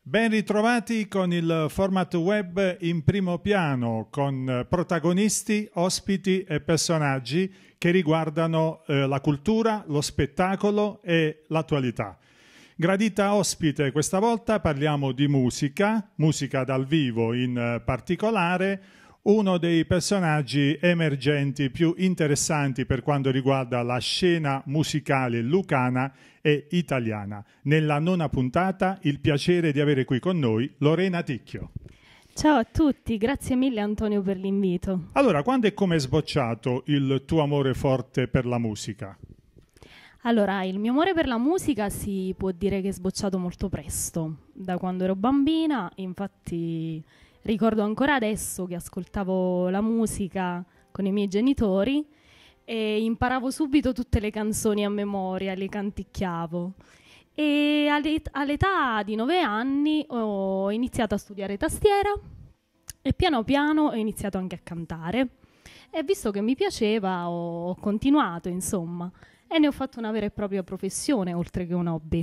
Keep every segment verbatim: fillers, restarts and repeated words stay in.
Ben ritrovati con il format web in primo piano, con protagonisti, ospiti e personaggi che riguardano eh, la cultura, lo spettacolo e l'attualità. Gradita ospite, questa volta parliamo di musica, musica dal vivo in particolare, uno dei personaggi emergenti più interessanti per quanto riguarda la scena musicale lucana e italiana. Nella nona puntata il piacere di avere qui con noi Lorena Ticchio. Ciao a tutti, grazie mille Antonio per l'invito. Allora, quando e come è sbocciato il tuo amore forte per la musica? Allora, il mio amore per la musica si può dire che è sbocciato molto presto, da quando ero bambina. Infatti ricordo ancora adesso che ascoltavo la musica con i miei genitori e imparavo subito tutte le canzoni a memoria, le canticchiavo. E all'età di nove anni ho iniziato a studiare tastiera e piano piano ho iniziato anche a cantare. E visto che mi piaceva ho continuato, insomma, e ne ho fatto una vera e propria professione oltre che un hobby.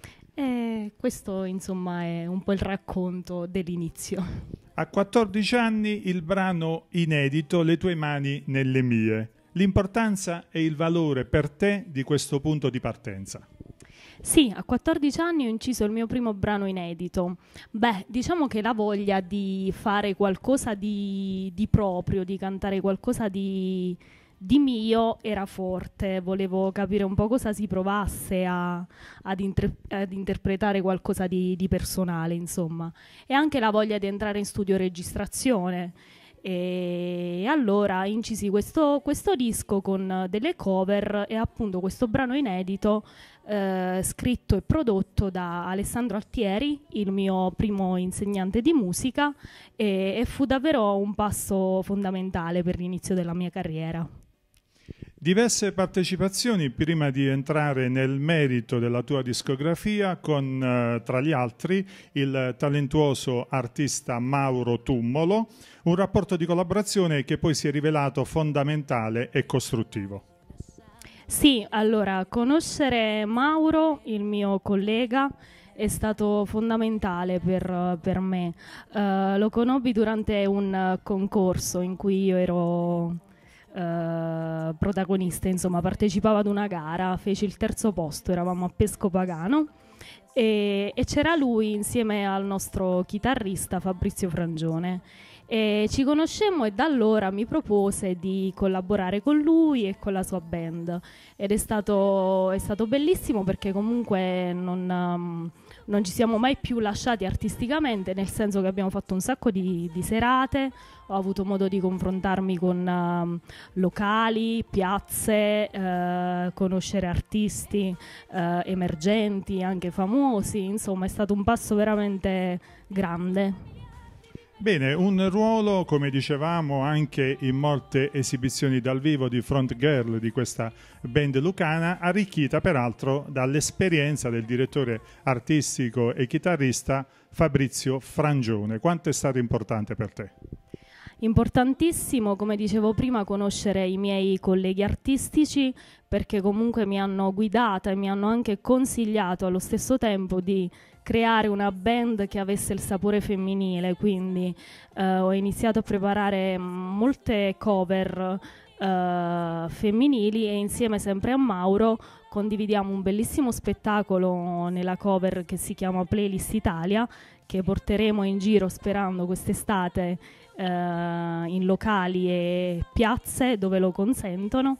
E questo, insomma, è un po' il racconto dell'inizio. A quattordici anni il brano inedito Le tue mani nelle mie. L'importanza e il valore per te di questo punto di partenza. Sì, a quattordici anni ho inciso il mio primo brano inedito. Beh, diciamo che la voglia di fare qualcosa di, di proprio, di cantare qualcosa di, di mio era forte. Volevo capire un po' cosa si provasse a, ad, inter- ad interpretare qualcosa di, di personale, insomma. E anche la voglia di entrare in studio registrazione. E allora incisi questo, questo disco con delle cover e appunto questo brano inedito eh, scritto e prodotto da Alessandro Altieri, il mio primo insegnante di musica, e, e fu davvero un passo fondamentale per l'inizio della mia carriera. Diverse partecipazioni prima di entrare nel merito della tua discografia con, eh, tra gli altri, il talentuoso artista Mauro Tummolo, un rapporto di collaborazione che poi si è rivelato fondamentale e costruttivo. Sì, allora, conoscere Mauro, il mio collega, è stato fondamentale per, per me. Uh, lo conobbi durante un concorso in cui io ero Uh, protagonista, insomma, partecipava ad una gara, feci il terzo posto, eravamo a Pescopagano e, e c'era lui insieme al nostro chitarrista Fabrizio Frangione e ci conoscemmo e da allora mi propose di collaborare con lui e con la sua band ed è stato, è stato bellissimo perché comunque non, um, non ci siamo mai più lasciati artisticamente, nel senso che abbiamo fatto un sacco di, di serate, ho avuto modo di confrontarmi con uh, locali, piazze, uh, conoscere artisti uh, emergenti, anche famosi, insomma è stato un passo veramente grande. Bene, un ruolo, come dicevamo, anche in molte esibizioni dal vivo di front girl di questa band lucana, arricchita peraltro dall'esperienza del direttore artistico e chitarrista Fabrizio Frangione. Quanto è stato importante per te? Importantissimo, come dicevo prima, conoscere i miei colleghi artistici perché comunque mi hanno guidata e mi hanno anche consigliato allo stesso tempo di creare una band che avesse il sapore femminile, quindi eh, ho iniziato a preparare molte cover eh, femminili e insieme sempre a Mauro condividiamo un bellissimo spettacolo nella cover che si chiama Playlist Italia, che porteremo in giro sperando quest'estate eh, in locali e piazze dove lo consentono.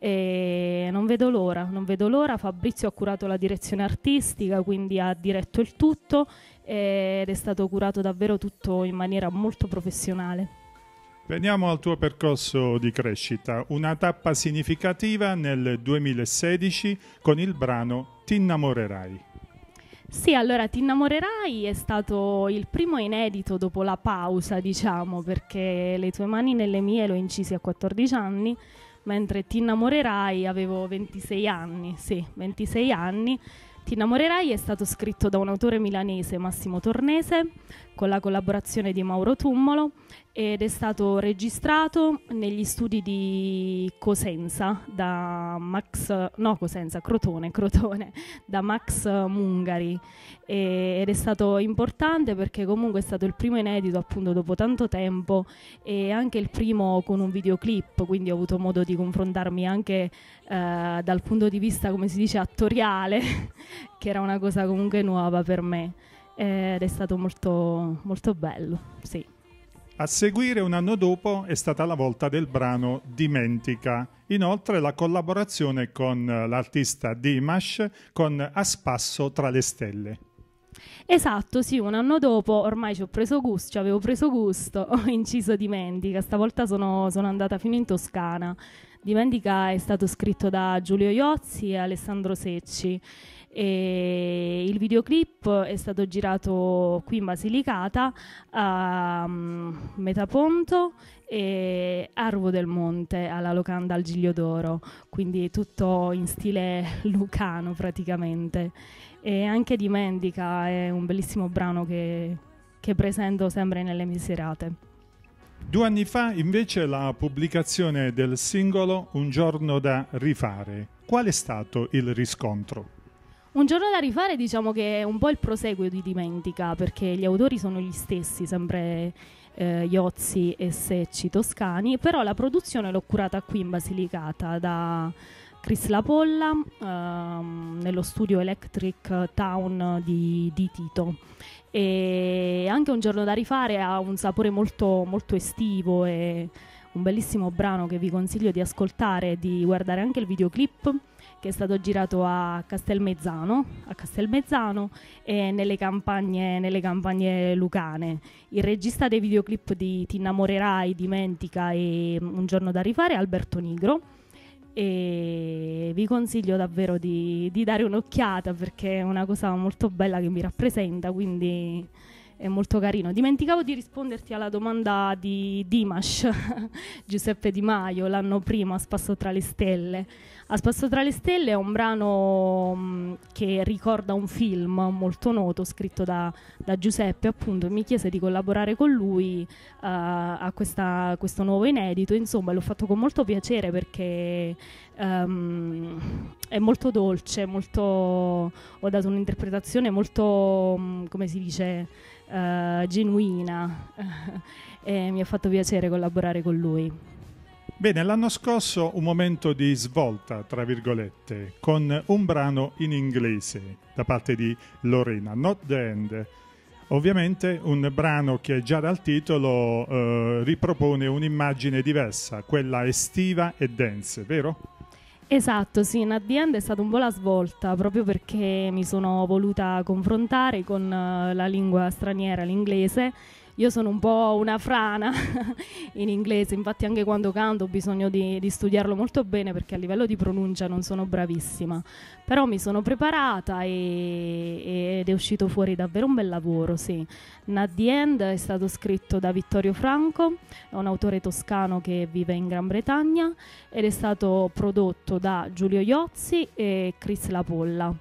E non vedo l'ora, non vedo l'ora. Fabrizio ha curato la direzione artistica, quindi ha diretto il tutto ed è stato curato davvero tutto in maniera molto professionale. Veniamo al tuo percorso di crescita, una tappa significativa nel duemilasedici con il brano Ti innamorerai. Sì, allora Ti innamorerai è stato il primo inedito dopo la pausa, diciamo, perché Le tue mani nelle mie l'ho incisi a quattordici anni, mentre Ti innamorerai avevo ventisei anni, sì, ventisei anni. Ti innamorerai è stato scritto da un autore milanese, Massimo Tornese, con la collaborazione di Mauro Tummolo ed è stato registrato negli studi di Cosenza da Max, no Cosenza, Crotone, Crotone, da Max Mungari, e, ed è stato importante perché comunque è stato il primo inedito appunto dopo tanto tempo e anche il primo con un videoclip, quindi ho avuto modo di confrontarmi anche eh, dal punto di vista, come si dice, attoriale, che era una cosa comunque nuova per me, ed è stato molto, molto bello, sì. A seguire, un anno dopo, è stata la volta del brano Dimentica. Inoltre la collaborazione con l'artista Dimash con A spasso tra le stelle. Esatto, sì, un anno dopo ormai ci ho preso gusto, ci avevo preso gusto, ho inciso Dimentica, stavolta sono, sono andata fino in Toscana. Dimentica è stato scritto da Giulio Iozzi e Alessandro Secci. E il videoclip è stato girato qui in Basilicata, a um, Metaponto e a Arvo del Monte, alla locanda al Giglio d'Oro, quindi tutto in stile lucano praticamente. E anche Dimentica è un bellissimo brano che, che presento sempre nelle mie serate. Due anni fa invece la pubblicazione del singolo Un giorno da rifare. Qual è stato il riscontro? Un giorno da rifare, diciamo che è un po' il proseguo di Dimentica, perché gli autori sono gli stessi, sempre eh, Iozzi e Secci toscani, però la produzione l'ho curata qui in Basilicata da Chris Lapolla ehm, nello studio Electric Town di, di Tito. E anche Un giorno da rifare ha un sapore molto, molto estivo e un bellissimo brano che vi consiglio di ascoltare e di guardare anche il videoclip, che è stato girato a Castelmezzano, a Castelmezzano e nelle campagne, nelle campagne lucane. Il regista dei videoclip di Ti innamorerai, Dimentica e Un giorno da rifare è Alberto Nigro, e vi consiglio davvero di, di dare un'occhiata perché è una cosa molto bella che mi rappresenta, quindi è molto carino. Dimenticavo di risponderti alla domanda di Dimash, Giuseppe Di Maio, l'anno prima, A spasso tra le stelle. A spasso tra le stelle è un brano mh, che ricorda un film molto noto scritto da, da Giuseppe, appunto, e mi chiese di collaborare con lui uh, a questa, questo nuovo inedito. Insomma, l'ho fatto con molto piacere perché um, è molto dolce, molto, ho dato un'interpretazione molto, um, come si dice, uh, genuina e mi ha fatto piacere collaborare con lui. Bene, l'anno scorso un momento di svolta, tra virgolette, con un brano in inglese da parte di Lorena, Not the End. Ovviamente un brano che già dal titolo eh, ripropone un'immagine diversa, quella estiva e dance, vero? Esatto, sì, Not the End è stata un po' la svolta, proprio perché mi sono voluta confrontare con uh, la lingua straniera, l'inglese. Io sono un po' una frana in inglese, infatti anche quando canto ho bisogno di, di studiarlo molto bene perché a livello di pronuncia non sono bravissima, però mi sono preparata e, ed è uscito fuori davvero un bel lavoro, sì. Not the End è stato scritto da Vittorio Franco, è un autore toscano che vive in Gran Bretagna, ed è stato prodotto da Giulio Iozzi e Chris Lapolla.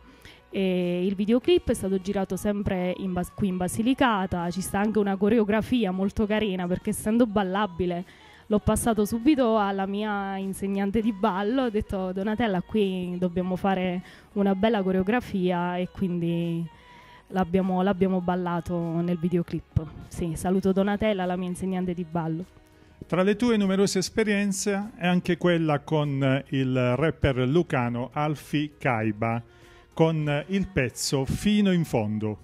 E il videoclip è stato girato sempre in Bas- qui in Basilicata, ci sta anche una coreografia molto carina perché essendo ballabile l'ho passato subito alla mia insegnante di ballo, ho detto Donatella qui dobbiamo fare una bella coreografia e quindi l'abbiamo, l'abbiamo ballato nel videoclip. Sì, saluto Donatella, la mia insegnante di ballo. Tra le tue numerose esperienze è anche quella con il rapper lucano Alfie Caiba, con il pezzo Fino in fondo.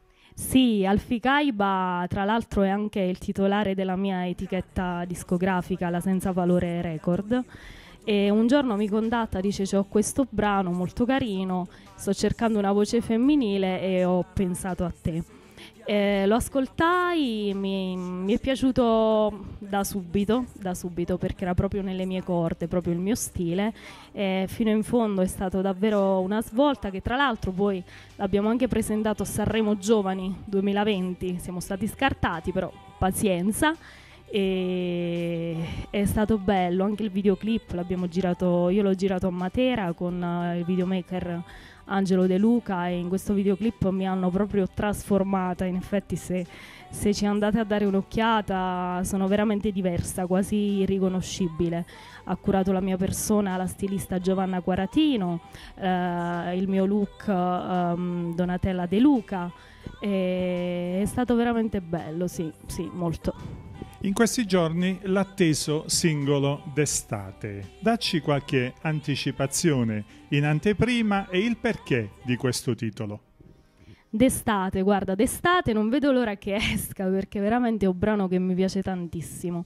Sì, Alfie Caiba tra l'altro è anche il titolare della mia etichetta discografica, la Senza Valore Record, e un giorno mi contatta, dice c'ho questo brano molto carino, sto cercando una voce femminile e ho pensato a te. Eh, lo ascoltai, mi, mi è piaciuto da subito, da subito perché era proprio nelle mie corde, proprio il mio stile, e fino in fondo è stato davvero una svolta che tra l'altro poi l'abbiamo anche presentato a Sanremo Giovani duemilaventi, siamo stati scartati però pazienza, e è stato bello, anche il videoclip l'abbiamo girato, io l'ho girato a Matera con uh, il videomaker Angelo De Luca, e in questo videoclip mi hanno proprio trasformata. In effetti se, se ci andate a dare un'occhiata sono veramente diversa, quasi irriconoscibile. Ha curato la mia persona la stilista Giovanna Quaratino, eh, il mio look um, Donatella De Luca, e è stato veramente bello, sì, sì, molto. In questi giorni l'atteso singolo d'estate. Dacci qualche anticipazione in anteprima e il perché di questo titolo. D'estate, guarda, d'estate non vedo l'ora che esca, perché veramente è un brano che mi piace tantissimo.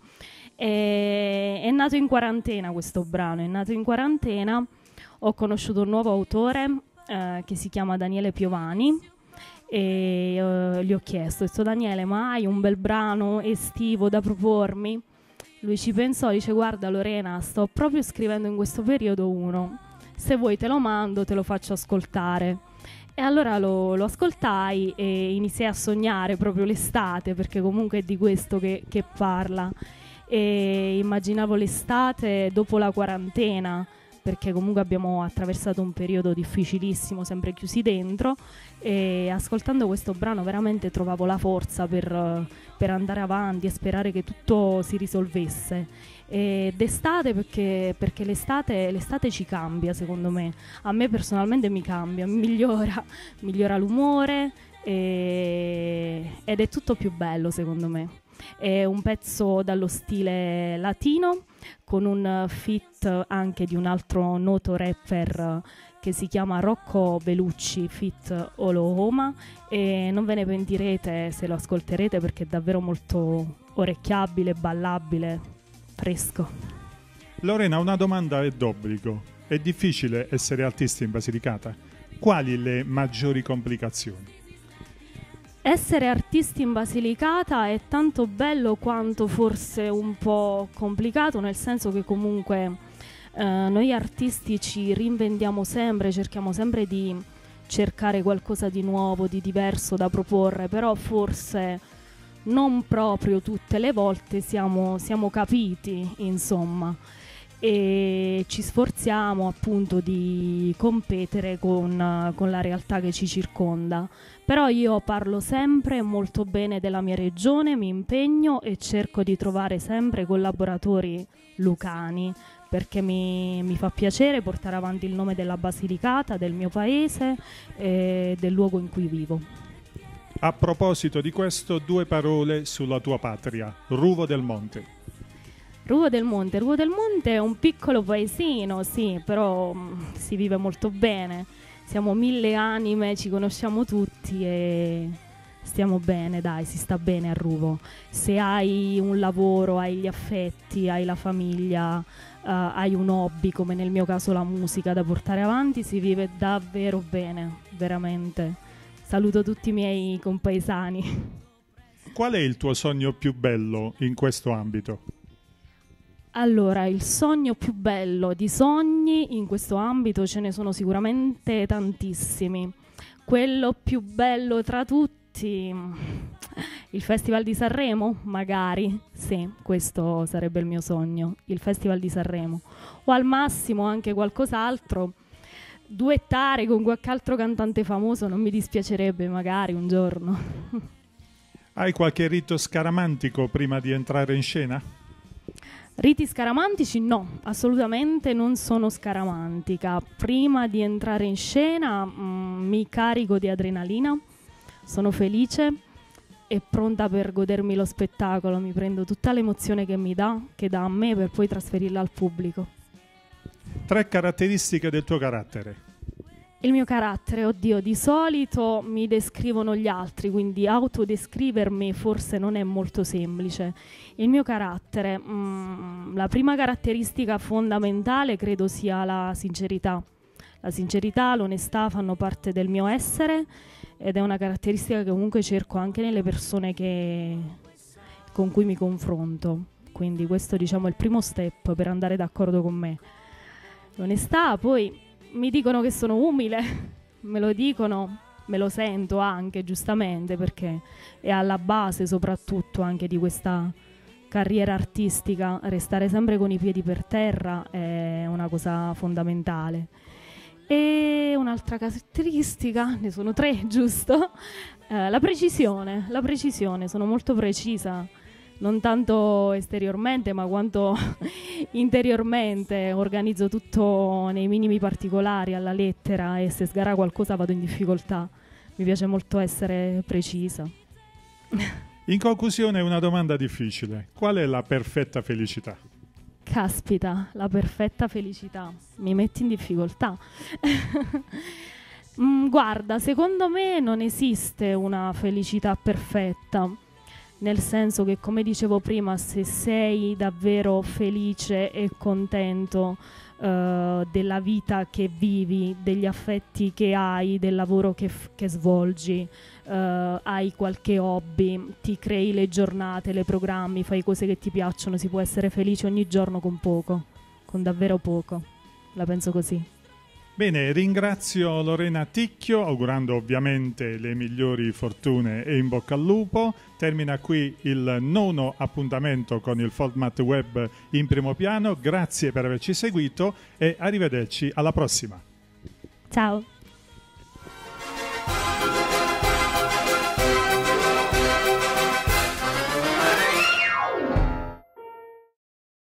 E, è nato in quarantena questo brano, è nato in quarantena, ho conosciuto un nuovo autore eh, che si chiama Daniele Piovani, e uh, gli ho chiesto, ho detto: Daniele, ma hai un bel brano estivo da propormi? Lui ci pensò, dice: guarda Lorena, sto proprio scrivendo in questo periodo uno, se vuoi te lo mando, te lo faccio ascoltare. E allora lo, lo ascoltai e iniziai a sognare proprio l'estate, perché comunque è di questo che, che parla, e immaginavo l'estate dopo la quarantena, perché comunque abbiamo attraversato un periodo difficilissimo, sempre chiusi dentro, e ascoltando questo brano veramente trovavo la forza per, per andare avanti e sperare che tutto si risolvesse. Ed estate perché, perché l'estate, l'estate ci cambia, secondo me. A me personalmente mi cambia, mi migliora, migliora l'umore, e, ed è tutto più bello, secondo me. È un pezzo dallo stile latino, con un feat anche di un altro noto rapper che si chiama Rocco Belucci feat Olohoma, e non ve ne pentirete se lo ascolterete, perché è davvero molto orecchiabile, ballabile, fresco. Lorena, una domanda è d'obbligo. È difficile essere artisti in Basilicata? Quali le maggiori complicazioni? Essere artisti in Basilicata è tanto bello quanto forse un po' complicato, nel senso che comunque eh, noi artisti ci reinventiamo sempre, cerchiamo sempre di cercare qualcosa di nuovo, di diverso da proporre, però forse non proprio tutte le volte siamo, siamo capiti, insomma, e ci sforziamo appunto di competere con, con la realtà che ci circonda. Però io parlo sempre molto bene della mia regione, mi impegno e cerco di trovare sempre collaboratori lucani, perché mi, mi fa piacere portare avanti il nome della Basilicata, del mio paese e del luogo in cui vivo. A proposito di questo, due parole sulla tua patria, Ruvo del Monte. Ruvo del Monte, Ruvo del Monte è un piccolo paesino, sì, però mh, si vive molto bene. Siamo mille anime, ci conosciamo tutti e stiamo bene, dai, si sta bene a Ruvo. Se hai un lavoro, hai gli affetti, hai la famiglia, uh, hai un hobby, come nel mio caso la musica, da portare avanti, si vive davvero bene, veramente. Saluto tutti i miei compaesani. Qual è il tuo sogno più bello in questo ambito? Allora, il sogno più bello di sogni in questo ambito ce ne sono sicuramente tantissimi. Quello più bello tra tutti, il Festival di Sanremo, magari. Sì, questo sarebbe il mio sogno, il Festival di Sanremo. O al massimo anche qualcos'altro, duettare con qualche altro cantante famoso, non mi dispiacerebbe magari un giorno. Hai qualche rito scaramantico prima di entrare in scena? Riti scaramantici? No, assolutamente non sono scaramantica. Prima di entrare in scena mm, mi carico di adrenalina, sono felice e pronta per godermi lo spettacolo, mi prendo tutta l'emozione che mi dà, che dà a me, per poi trasferirla al pubblico. Tre caratteristiche del tuo carattere. Il mio carattere, oddio, di solito mi descrivono gli altri, quindi autodescrivermi forse non è molto semplice. Il mio carattere, mm, la prima caratteristica fondamentale credo sia la sincerità. La sincerità, l'onestà fanno parte del mio essere ed è una caratteristica che comunque cerco anche nelle persone che, con cui mi confronto. Quindi questo, diciamo, è il primo step per andare d'accordo con me. L'onestà, poi mi dicono che sono umile, me lo dicono, me lo sento anche, giustamente, perché è alla base soprattutto anche di questa carriera artistica. Restare sempre con i piedi per terra è una cosa fondamentale. E un'altra caratteristica, ne sono tre, giusto? Eh, la precisione, la precisione, sono molto precisa, non tanto esteriormente ma quanto interiormente, organizzo tutto nei minimi particolari, alla lettera, e se sgarra qualcosa vado in difficoltà. Mi piace molto essere precisa. In conclusione, una domanda difficile. Qual è la perfetta felicità? Caspita, la perfetta felicità. Mi metti in difficoltà. mm, guarda, secondo me non esiste una felicità perfetta. Nel senso che, come dicevo prima, se sei davvero felice e contento uh, della vita che vivi, degli affetti che hai, del lavoro che, f- che svolgi, uh, hai qualche hobby, ti crei le giornate, le programmi, fai cose che ti piacciono, si può essere felice ogni giorno con poco, con davvero poco. La penso così. Bene, ringrazio Lorena Ticchio, augurando ovviamente le migliori fortune e in bocca al lupo. Termina qui il nono appuntamento con il Format Web in primo piano. Grazie per averci seguito e arrivederci alla prossima. Ciao.